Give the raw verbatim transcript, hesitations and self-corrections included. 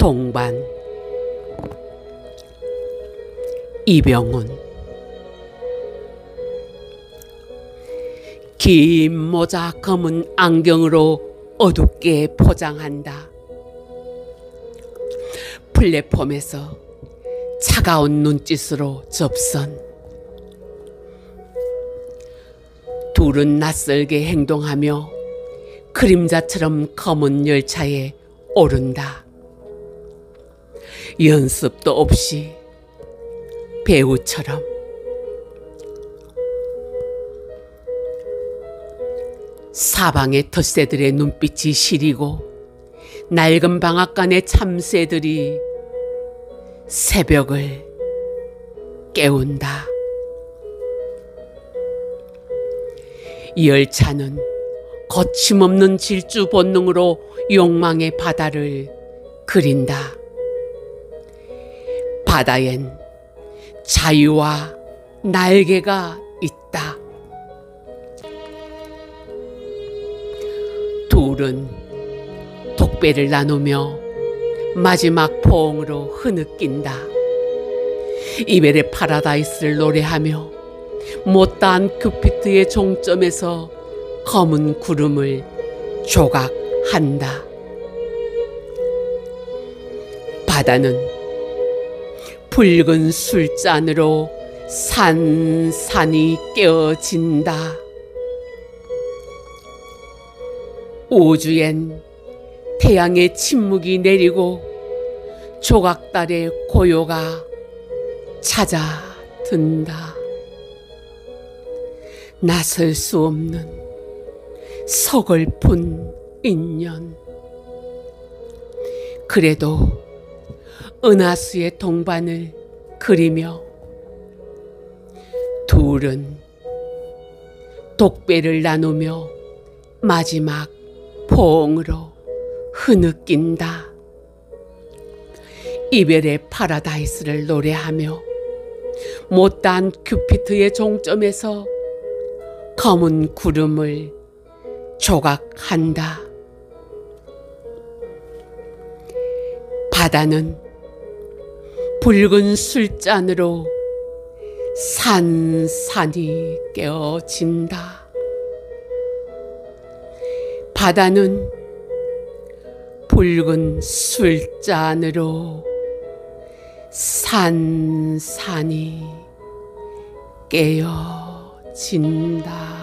동반 이병훈. 긴 모자 검은 안경으로 어둡게 포장한다. 플랫폼에서 차가운 눈짓으로 접선. 둘은 낯설게 행동하며 그림자처럼 검은 열차에 오른다. 연습도 없이 배우처럼. 사방의 텃새들의 눈빛이 시리고 낡은 방앗간의 참새들이 새벽을 깨운다. 열차는 거침없는 질주 본능으로 욕망의 바다를 그린다. 바다엔 자유와 날개가 있다. 둘은 독배를 나누며 마지막 포옹으로 흐느낀다. 이별의 파라다이스를 노래하며 못다한 큐피트의 종점에서 검은 구름을 조각한다. 바다는 붉은 술잔으로 산산이 깨어진다. 우주엔 태양의 침묵이 내리고 조각달의 고요가 찾아든다. 나설 수 없는 서글픈 인연. 그래도 은하수의 동반을 그리며 둘은 독배를 나누며 마지막 포옹으로 흐느낀다. 이별의 파라다이스를 노래하며 못다한 큐피트의 종점에서 검은 구름을 조각한다. 바다는 붉은 술잔으로 산산이 깨어진다. 바다는 붉은 술잔으로 산산이 깨어진다.